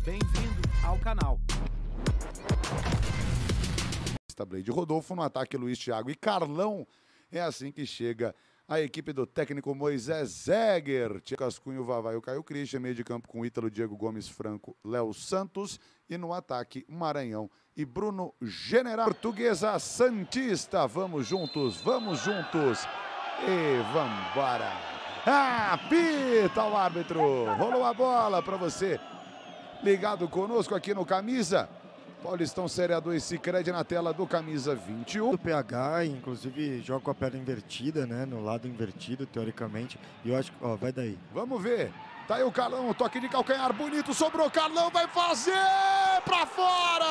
Bem-vindo ao canal. Blade Rodolfo no ataque, Luiz Thiago e Carlão. É assim que chega a equipe do técnico Moisés Zeger. Cascunho, Vavá e o Caio Christian, meio de campo com Ítalo, Diego Gomes, Franco, Léo Santos. E no ataque, Maranhão e Bruno General. Portuguesa Santista, vamos juntos e vambora. Apita o árbitro, rolou a bola para você. Ligado conosco aqui no Camisa. Paulistão Série A2 Sicredi na tela do camisa 21. O PH, inclusive, joga com a perna invertida, né? No lado invertido, teoricamente. E eu acho que, ó, vai daí. Vamos ver. Tá aí o Carlão, toque de calcanhar bonito, sobrou, Carlão vai fazer pra fora!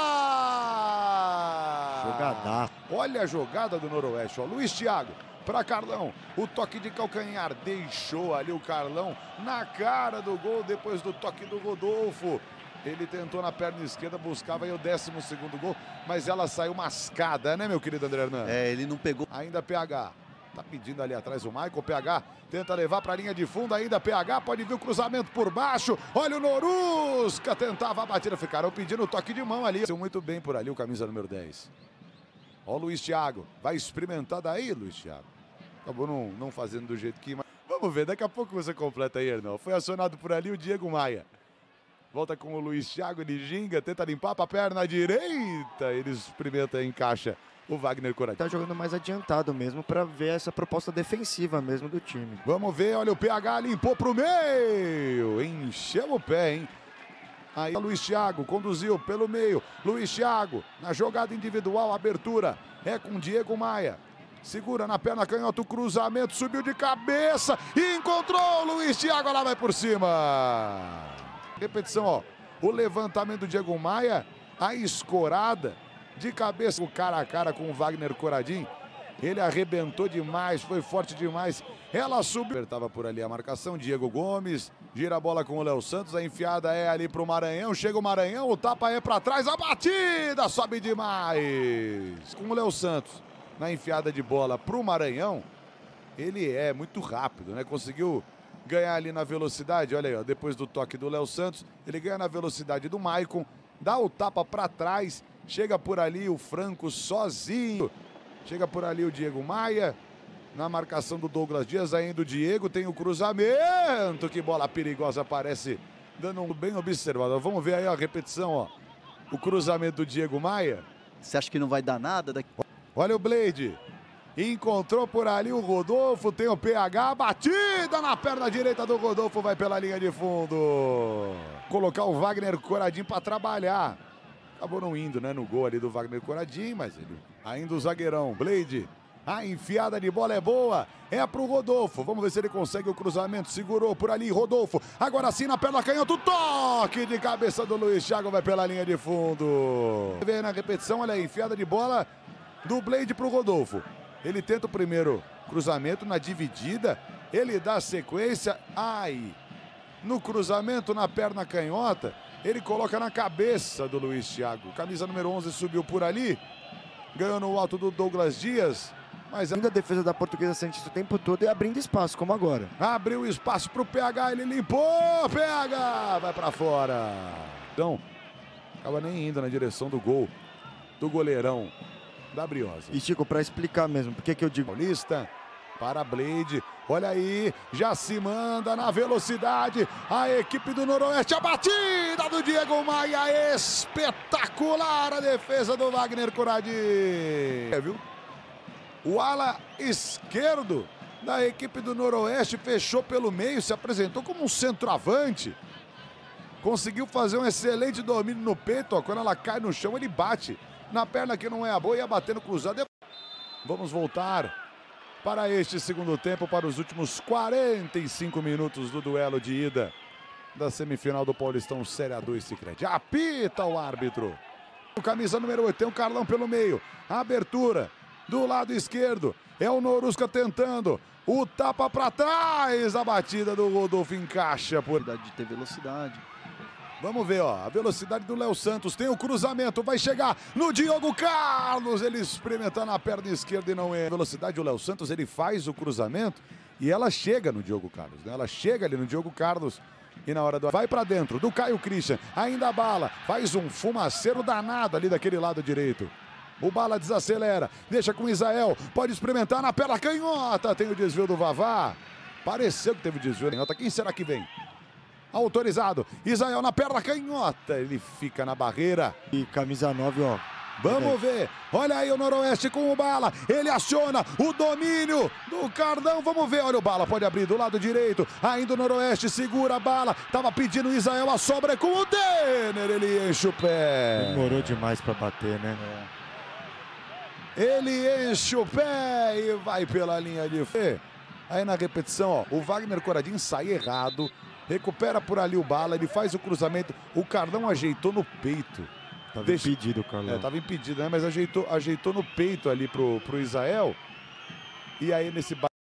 Jogada. Olha a jogada do Noroeste, ó. Luiz Thiago para Carlão, o toque de calcanhar, deixou ali o Carlão na cara do gol depois do toque do Rodolfo. Ele tentou na perna esquerda, buscava aí o 12º gol, mas ela saiu mascada, né, meu querido André Hernan? É, ele não pegou. Ainda PH, tá pedindo ali atrás o Michael, PH tenta levar para a linha de fundo, ainda PH, pode vir o cruzamento por baixo, olha o Norusca, tentava a batida, ficaram pedindo o toque de mão ali. Saiu muito bem por ali o camisa número 10. Ó o Luiz Thiago, vai experimentar daí, Luiz Thiago. Acabou não fazendo do jeito que... Vamos ver, daqui a pouco você completa aí, Hernão. Foi acionado por ali o Diego Maia. Volta com o Luiz Thiago, ele ginga, tenta limpar para a perna direita. Ele experimenta e encaixa o Wagner Coradinho. Tá jogando mais adiantado mesmo para ver essa proposta defensiva mesmo do time. Vamos ver, olha o PH, limpou pro meio. Encheu o pé, hein? Aí o Luiz Thiago conduziu pelo meio. Luiz Thiago na jogada individual, abertura. É com Diego Maia. Segura na perna canhota, o cruzamento, subiu de cabeça e encontrou o Luiz Thiago, lá vai por cima. Repetição, ó, o levantamento do Diego Maia, a escorada de cabeça, o cara a cara com o Wagner Coradinho. Ele arrebentou demais, foi forte demais. Ela subiu. Apertava por ali a marcação, Diego Gomes, gira a bola com o Léo Santos, a enfiada é ali pro Maranhão, chega o Maranhão, o tapa é para trás, a batida sobe demais. Com o Léo Santos. Na enfiada de bola para o Maranhão, ele é muito rápido, né? Conseguiu ganhar ali na velocidade, olha aí, ó, depois do toque do Léo Santos, ele ganha na velocidade do Maicon, dá o tapa para trás, chega por ali o Franco sozinho, chega por ali o Diego Maia, na marcação do Douglas Dias, ainda o Diego, tem o cruzamento, que bola perigosa, aparece dando um bem observado. Vamos ver aí a repetição, ó, o cruzamento do Diego Maia. Você acha que não vai dar nada daqui? Olha o Blade, encontrou por ali o Rodolfo, tem o PH, batida na perna direita do Rodolfo, vai pela linha de fundo. Colocar o Wagner Coradinho para trabalhar. Acabou não indo, né, no gol ali do Wagner Coradinho, mas ele... Ainda o zagueirão, Blade, a enfiada de bola é boa, é pro Rodolfo. Vamos ver se ele consegue o cruzamento, segurou por ali, Rodolfo. Agora sim na perna canhota, o toque de cabeça do Luiz Thiago, vai pela linha de fundo. Vem na repetição, olha aí, enfiada de bola do Blade pro Rodolfo. Ele tenta o primeiro cruzamento na dividida, ele dá sequência, ai, no cruzamento na perna canhota, ele coloca na cabeça do Luiz Thiago. Camisa número 11 subiu por ali, ganhou no alto do Douglas Dias, mas ainda a defesa da Portuguesa Santista o tempo todo e abrindo espaço, como agora. Abriu espaço pro PH, ele limpou, PH vai para fora. Então, acaba nem indo na direção do gol do goleirão da Briosa. E Chico, para explicar mesmo, por que eu digo Paulista para Blade, olha aí, já se manda na velocidade a equipe do Noroeste, a batida do Diego Maia, espetacular a defesa do Wagner Coradinho. Viu? O ala esquerdo da equipe do Noroeste fechou pelo meio, se apresentou como um centroavante, conseguiu fazer um excelente domínio no peito, ó, quando ela cai no chão ele bate na perna que não é a boa, ia batendo cruzado. Vamos voltar para este segundo tempo, para os últimos 45 minutos do duelo de ida da semifinal do Paulistão Série A2 Sicredi. Apita o árbitro. O camisa número 8 tem o Carlão pelo meio. A abertura do lado esquerdo. É o Norusca tentando. O tapa para trás. A batida do Rodolfo encaixa por... De ter velocidade. Vamos ver, ó, a velocidade do Léo Santos, tem o cruzamento, vai chegar no Diogo Carlos, ele experimenta na perna esquerda e não é. A velocidade do Léo Santos, ele faz o cruzamento e ela chega no Diogo Carlos, né? Ela chega ali no Diogo Carlos, E na hora do... Vai para dentro do Caio Christian. Ainda a Bala. Faz um fumaceiro danado ali daquele lado direito. O Bala desacelera. Deixa com o Isael. Pode experimentar na perna canhota. Tem o desvio do Vavá. Pareceu que teve o desvio da canhota. Quem será que vem? Autorizado. Isael na perna canhota. Ele fica na barreira. E camisa 9, ó. Vamos ver. Olha aí o Noroeste com o Bala. Ele aciona o domínio do Cardão. Vamos ver. Olha o Bala. Pode abrir do lado direito. Ainda o Noroeste segura a Bala. Tava pedindo o Isael. A sobra é com o Denner. Ele enche o pé. Demorou demais para bater, né? Ele enche o pé e vai pela linha de fé. Aí na repetição, ó, o Wagner Coradinho sai errado. Recupera por ali o Bala. Ele faz o cruzamento. O Cardão ajeitou no peito. Tava impedido, Carlão. Tava impedido, né? Mas ajeitou no peito ali pro Isael. E aí nesse